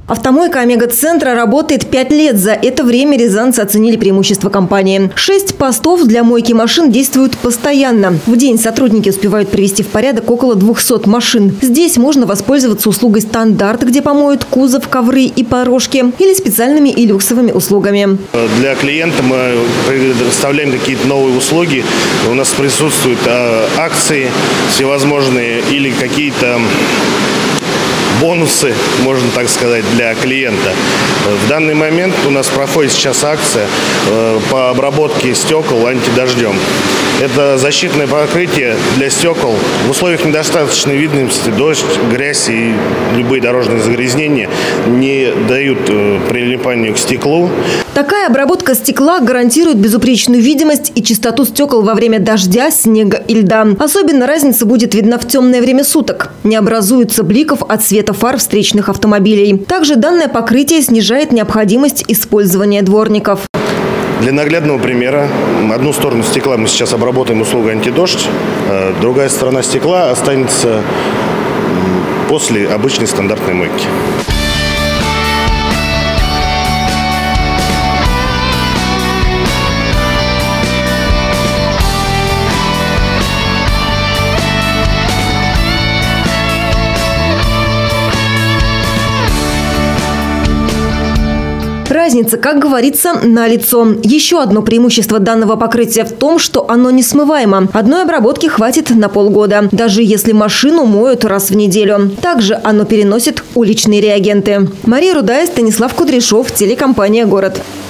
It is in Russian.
Автомойка «Омега-центра» работает 5 лет. За это время рязанцы оценили преимущества компании. 6 постов для мойки машин действуют постоянно. В день сотрудники успевают привести в порядок около 200 машин. Здесь можно воспользоваться услугой «Стандарт», где помоют кузов, ковры и порожки, или специальными и люксовыми услугами. Для клиента мы предоставляем какие-то новые услуги. У нас присутствуют акции всевозможные или какие-то бонусы, можно так сказать, для клиента. В данный момент у нас проходит сейчас акция по обработке стекол антидождем. Это защитное покрытие для стекол. В условиях недостаточной видимости дождь, грязь и любые дорожные загрязнения не дают прилипанию к стеклу. Такая обработка стекла гарантирует безупречную видимость и чистоту стекол во время дождя, снега и льда. Особенно разница будет видна в темное время суток. Не образуется бликов от света фар встречных автомобилей. Также данное покрытие снижает необходимость использования дворников. Для наглядного примера, одну сторону стекла мы сейчас обработаем услугой антидождь, другая сторона стекла останется после обычной стандартной мойки. Разница, как говорится, налицо. Еще одно преимущество данного покрытия в том, что оно несмываемо. Одной обработки хватит на полгода, даже если машину моют раз в неделю. Также оно переносит уличные реагенты. Мария Рудая, Станислав Кудряшов, телекомпания «Город».